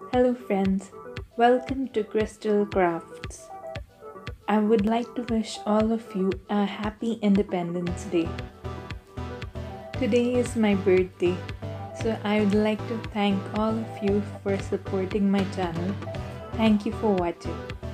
Hello, friends. Welcome to Crystal Crafts. I would like to wish all of you a happy Independence Day. Today is my birthday, so I would like to thank all of you for supporting my channel. Thank you for watching.